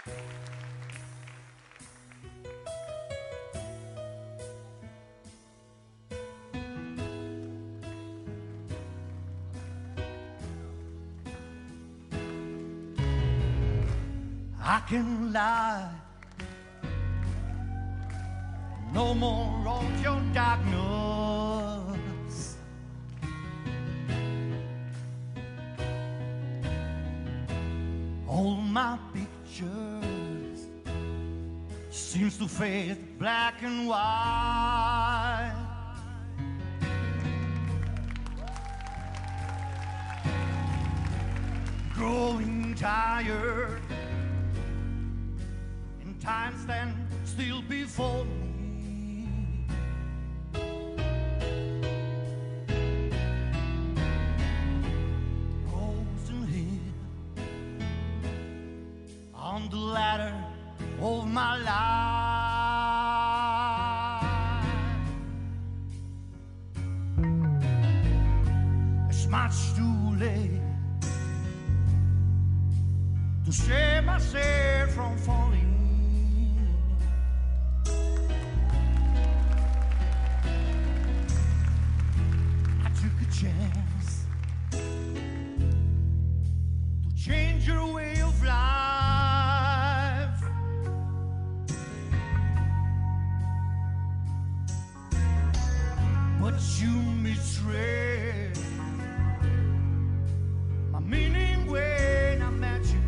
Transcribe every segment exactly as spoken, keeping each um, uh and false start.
I can lie. No more of your darkness. All my pictures seems to fade black and white. Growing tired, and time stand still before me. Frozen here on the ladder of my life. It's much too late to save myself from falling. I took a chance to change your way of life, but you betrayed my meaning when I met you.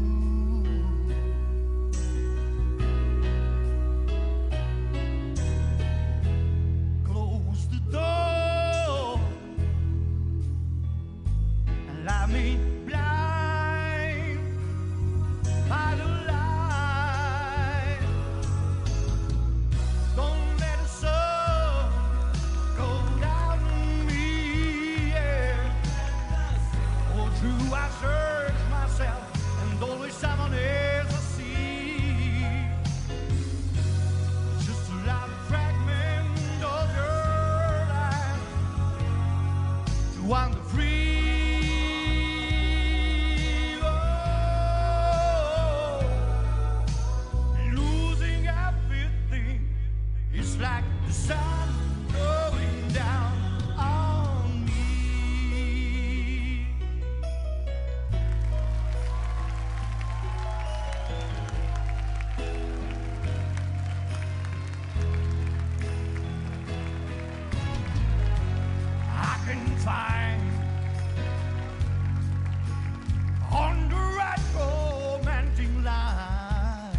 Wander free, oh, losing everything. It's like the sun going down on me. I can find on the right romantic line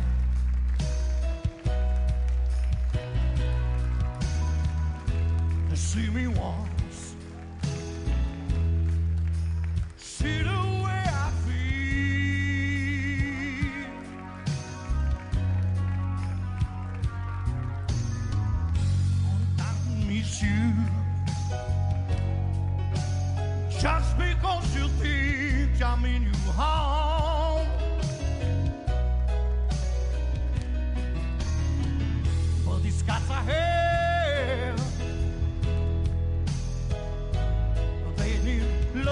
to see me once, see the way I feel. I miss you just because you think I'm in your home. But these scars I have, they need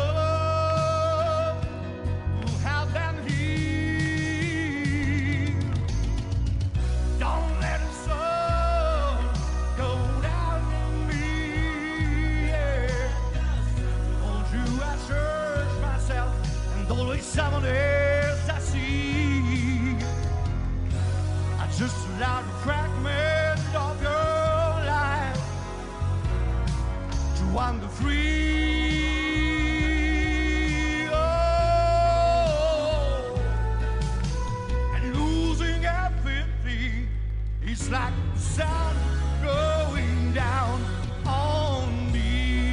love to help them heal. Don't let the sun go down on me, yeah. I search myself and always someone else I see. I just allowed a fragment of your life to wander free, oh, and losing everything. It's like the sun going down on me.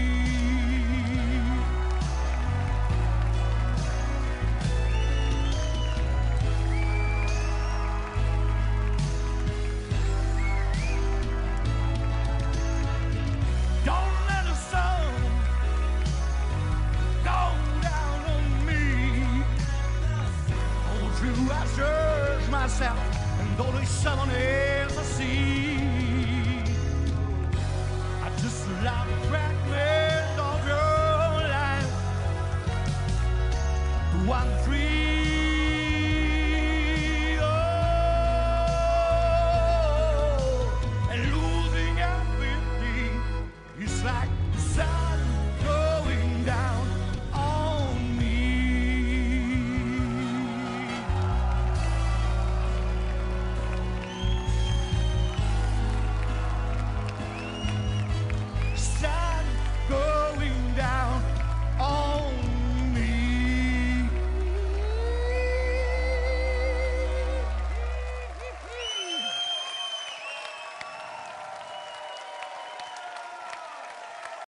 I search myself and always someone else I see. I just allowed a fragment of your life to wander free.